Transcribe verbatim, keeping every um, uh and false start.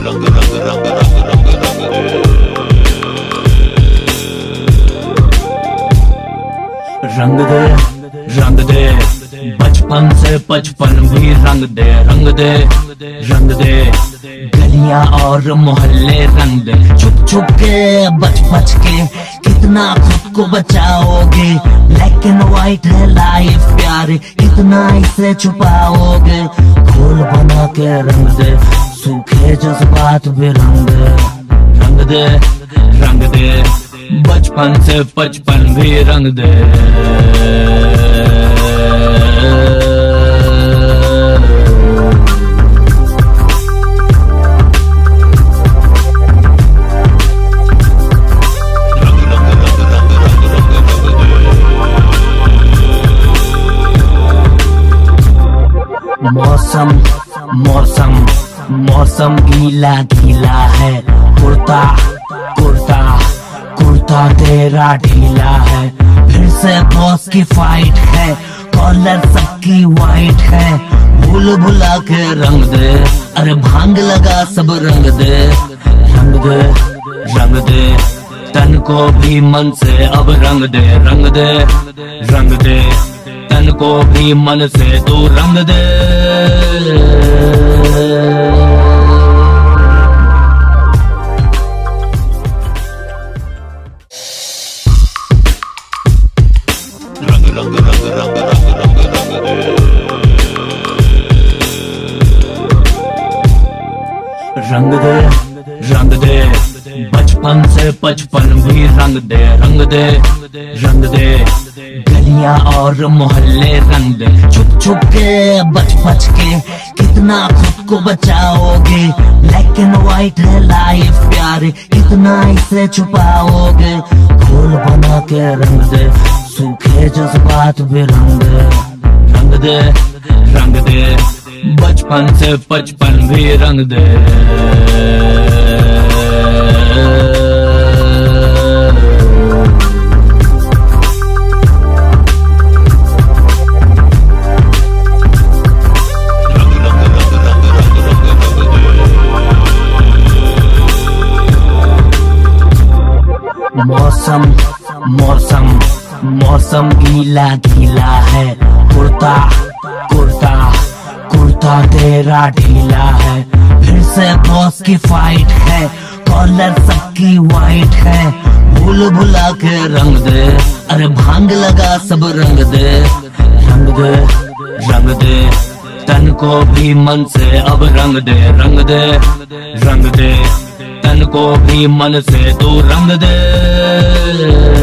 रंग रंग रंग रंग रंग दे रंग दे बचपन से बचपन भी रंग दे रंग दे रंग दे गलियां और मोहल्ले रंग दे छुप छुप के बच बच के कितना खुद को बचाओगे। ब्लैक एंड व्हाइट है लाइफ प्यारे, कितना इसे छुपाओगे। घोल बना के रंग दे सूखे जज्बात भी रंग दे रंग दे रंग दे बचपन से बचपन भी रंग दे। मौसम मौसम मौसम गीला गीला है, कुर्ता कुर्ता कुर्ता तेरा ढीला है। फिर से बॉस की फाइट है, कॉलर सबकी वाइट है। भूल भुला के रंग दे, अरे भांग लगा सब रंग दे रंग दे रंग दे तन को भी मन से अब रंग दे रंग दे रंग दे तन को भी मन से तू रंग दे। रंग रंग रंग रंग रंग रंग रंग दे रंग दे बचपन से बचपन भी रंग दे रंग दे रंग दे गलियां और मोहल्ले रंग दे छुप छुप के बच बच के कितना खुद को बचाओगे। ब्लैक एंड व्हाइट है लाइफ प्यारे, कितना इसे छुपाओगे। घोल बना के रंग दे सूखे जज्बात भी रंग दे रंग दे रंग दे बचपन से बचपन भी रंग दे। मौसम मौसम मौसम गीला गीला है, कुर्ता कुर्ता कुर्ता तेरा ढीला है। फिर से बॉस की फाइट है, कॉलर सबकी वाइट है। भूल भुला के रंग दे, अरे भांग लगा सब रंग दे रंग दे रंग दे तन को भी मन से अब रंग दे रंग दे रंग दे तन को भी मन से तू रंग दे।